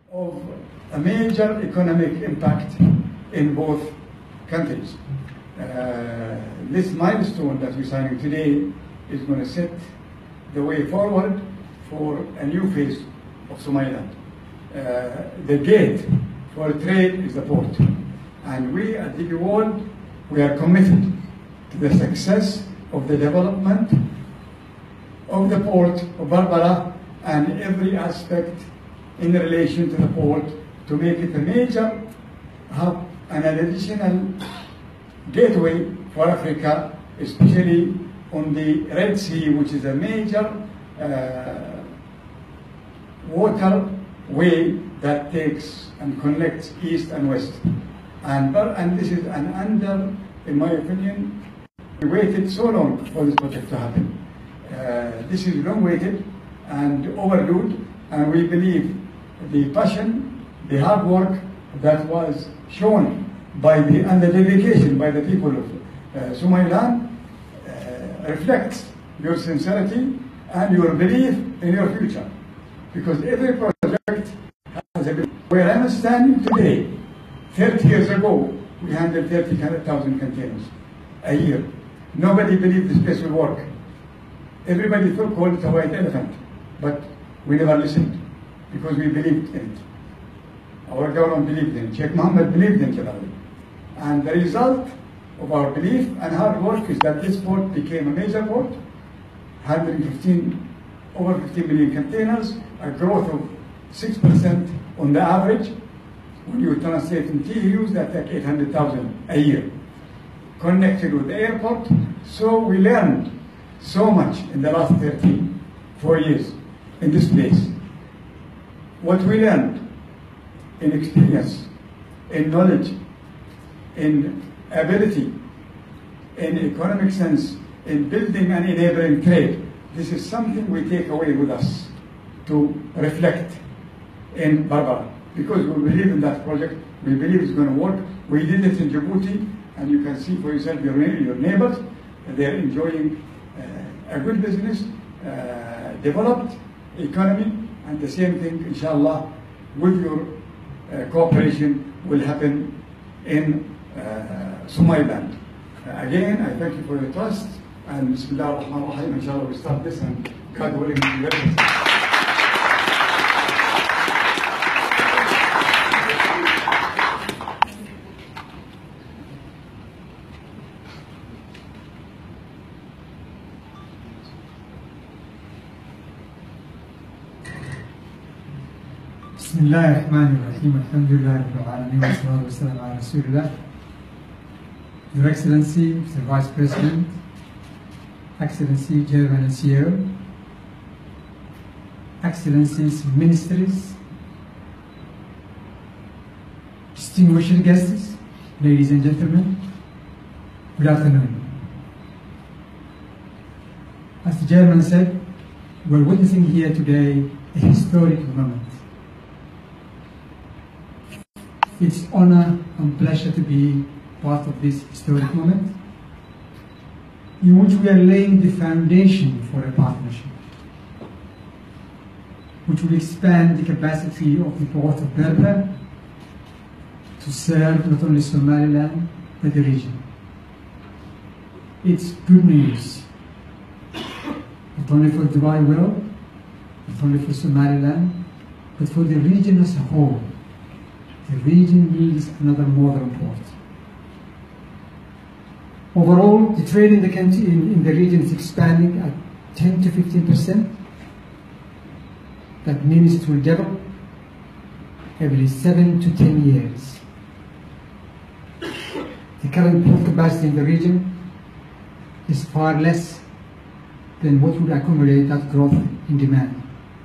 of a major economic impact in both countries. This milestone that we're signing today is going to set the way forward for a new phase of Somaliland. The gate for trade is the port, and we at DP World, we are committed to the success of the development of the port of Berbera and every aspect in relation to the port to make it a major hub and an additional gateway for Africa, especially on the Red Sea, which is a major waterway that takes and connects east and west. And this is in my opinion, we waited so long for this project to happen. This is long waited and overdue, and we believe the passion, the hard work that was shown and the dedication by the people of Somaliland reflects your sincerity and your belief in your future. Because every project has a belief. Where I'm standing today, 30 years ago, we handled 30,000 containers a year. Nobody believed this place will work. Everybody called it a white elephant, but we never listened because we believed in it. Our government believed in it. Sheikh Mohammed believed in it. And the result of our belief and hard work is that this port became a major port, handling over 15 million containers, a growth of 6% on the average. When you translate in TEUs, that's like 800,000 a year. Connected with the airport, so we learned so much in the last 4 years in this place. What we learned in experience, in knowledge, in ability, in economic sense, in building and enabling trade, this is something we take away with us to reflect in Berbera. Because we believe in that project, we believe it's going to work. We did it in Djibouti, and you can see for yourself, your neighbors, they're enjoying a good business, developed economy, and the same thing, inshallah, with your cooperation will happen in Somaliland. Again, I thank you for your trust, and Bismillah ar-Rahman ar-Rahim, inshallah we start this, and God willing, we will. بسم الله الرحمن الرحيم الحمد لله رب العالمين والصلاة والسلام على رسول الله. Your Excellency, Mr. Vice President, Excellency, Chairman and CEO, Excellencies, Ministers, distinguished guests, ladies and gentlemen, good afternoon. As the Chairman said, we're witnessing here today a historic moment. It's honor and pleasure to be part of this historic moment in which we are laying the foundation for a partnership which will expand the capacity of the port of Berbera to serve not only Somaliland but the region. It's good news, not only for Dubai World, not only for Somaliland, but for the region as a whole. The region needs another modern port. Overall, the trade in the country, in the region is expanding at 10 to 15%. That means it will double every 7 to 10 years. The current port capacity in the region is far less than what would accommodate that growth in demand.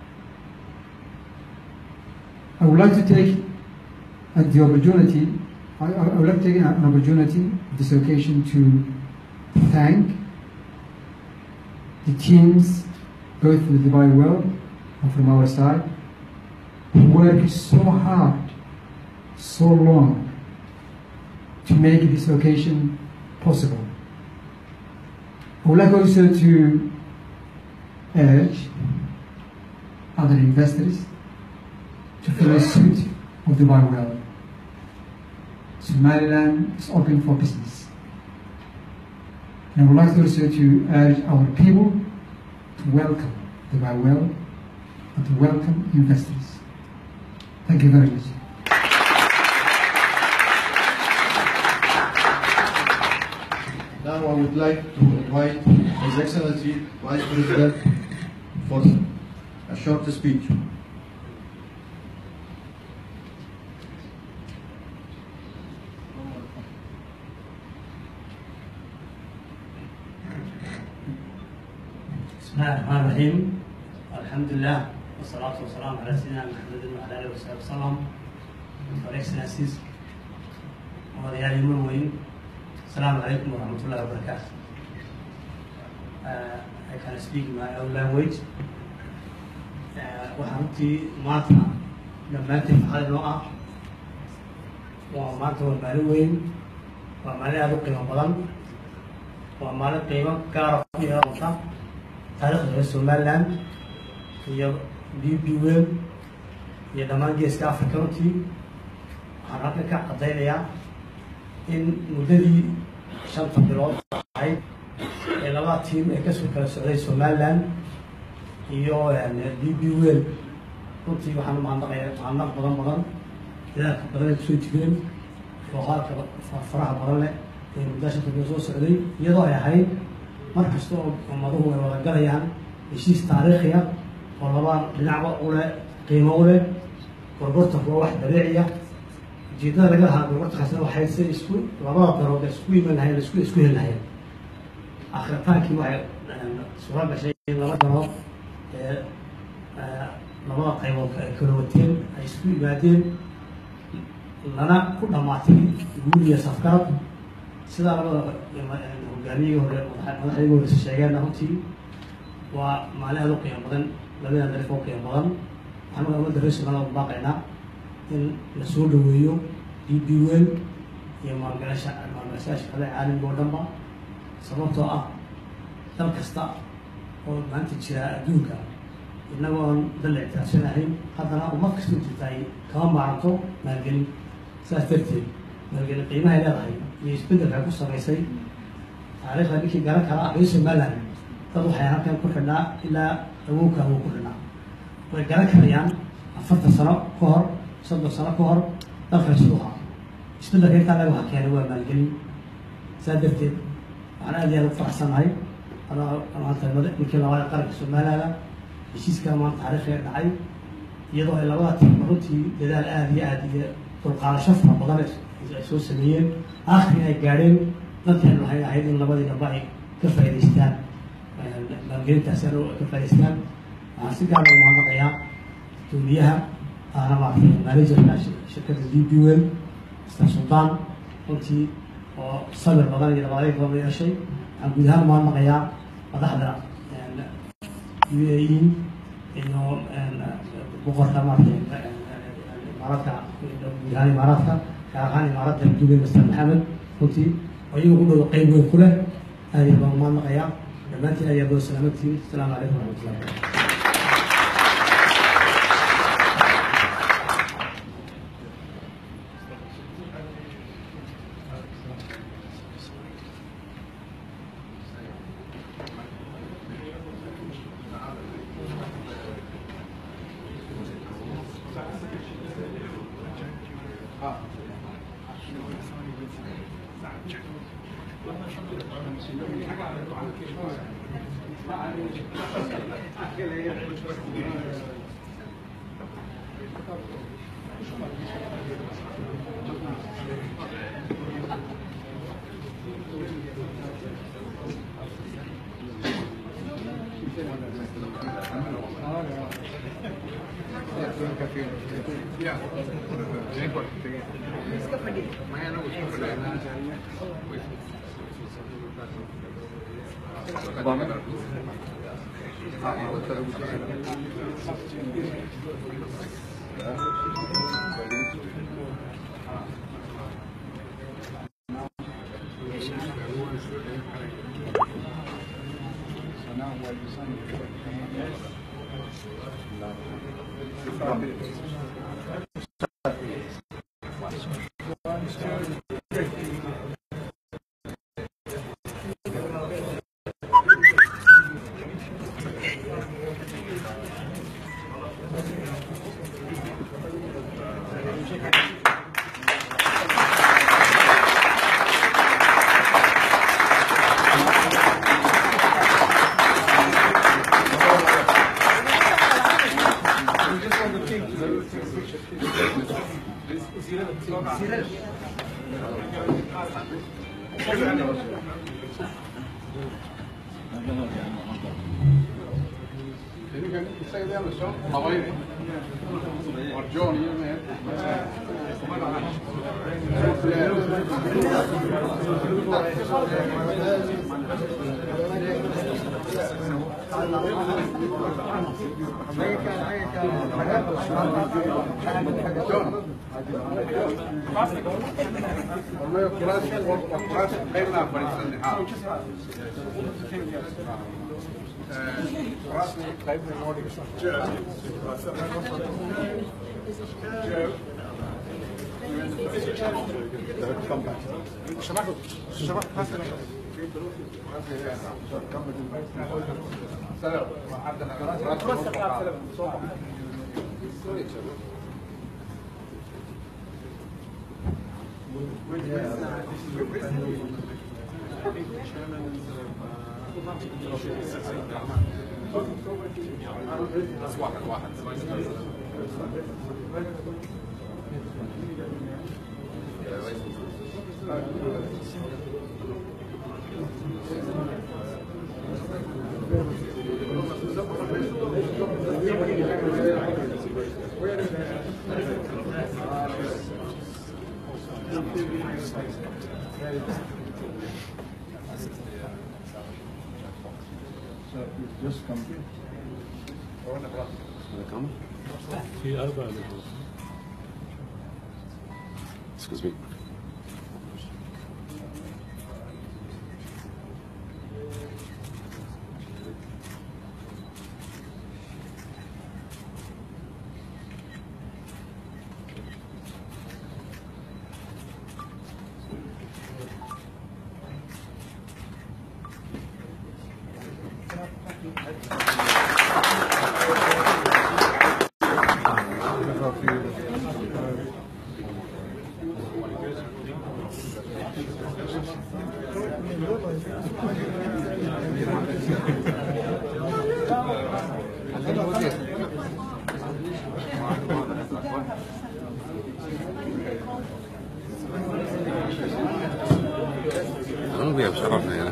I would like to take the opportunity, I would like to take an opportunity, this occasion, to thank the teams, both from the Dubai World and from our side, who worked so hard, so long, to make this occasion possible. I would like also to urge other investors to receipt of the Well. Somaliland is open for business. And I would like also to urge our people to welcome the Well and to welcome investors. Thank you very much. Now I would like to invite His Excellency Vice President for a short speech. بسم الله الرحمن الرحيم. الحمد لله والصلاة والسلام على سيدنا محمد وعلى آله وصحبه وسلم. Your Excellencies, odayaal weyn, Assalamu alaikum wa rahmatullahi wa barakatuh. I can speak my own language. Waxaan runtii maanta dhammaantiin maxaa noo ah waa maanta waa maalin weyn, waa maalin aad u qiimo badan, waa maalin qiimo gaar ah ku yeelata taariikhda reer Somaliland iyo DP World iyo dhammaan geeska Afrika runtii. Waxaan halkan ka caddaynayaa in muddadii 5 bilood ahayd ee labada tiim ee kasoo kala socday Somaliland iyo DP World runtii waxaan u mahadnaq badan dadaalka badan ay kusoo jireen shaqaalka faraha badan leh ee muddada 5 bilood soo socday iyadoo ay ahayd mar kasta oo ummaduhu ay wada galayaan heshiis taariikhi ah oo labada dhinacba u leh qiimo u leh gorgortanku waa wax dabiici ah. ujeedada laga lahaa gorgortankaasna waxay si isku labada darood isku iman lahayn isku heli lahayn akhritaankii waxay suura gashay in laba darood ee labada qaybood ay kala wateen ay isku yimaadeen lana ku dhammaatay guul iyo safgarad sida labada hogaamiyihii hore madaxdii hore sheegeen runtii waa maalin aad u qiimo badan labada daraf oo qiimo badan. waxaan ummadda reer Somaliland u baaqaynaa in la soo dhaweeyo DP World iyo maalgashadayaasha kale caalamka oo dhanba sababtoo ah dal kasta oo maanta jira adduunka inagoo dal ictiraafsanahayn haddana ummad kasta jirta ay kama maaranto maalgelin. saas darteed maalgelin qiimaha ay leedahay iyo isbeddelka ay ku samaysay taariikhda ninkii garan kara reer Somaliland dad waxay halkan ku xidhnaa ilaa awowka uu ku xidhnaa way garan karayaan 40 sano ka hor 30 sano ka hor dalka suuqa isbeddelka intaa laga waxa keenay waa maalgelin. saas darteed waxaan aad iyo aad u faraxsanahay maanta ninkii labada qaranka Somaliland heshiiska maanta taariikhiga dhacay iyadoo ay labada tiim runtii dadaal aad iyo dulqaadasho fara badan ay soo sameeyeen aakhirina ay gaadheen danteenu waxay ahayd in labadii dhamba ay ka faa'iidaystaan maalgelintaasi ka faa'iidaystaan. waxaan si gaar ah u mahadnaqayaa dowliyaha ahna maaragtay managerka shirkadda DP World Mr. Sultan runtii oo sabir badan iyo dabaalay badan yeeshay. waxaan guud ahaan u mahadnaqayaa madaxda UAE iyo boqorka maaragtay imaaraadka guud ahaan imaaraadka gaar ahaan imaaradda Dubai Mr. Maxamed runtii oo iyagu ku dhow qayb weyn ku leh aad iyo baan u mahadnaqayaa dhammaantiin aad iyo aad salaamantiin. asalaamu calaykum waraxmatullahi wabarakatuh. Just come. Excuse me. أنا وياه بشرفنا هنا.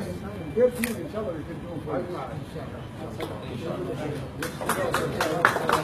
But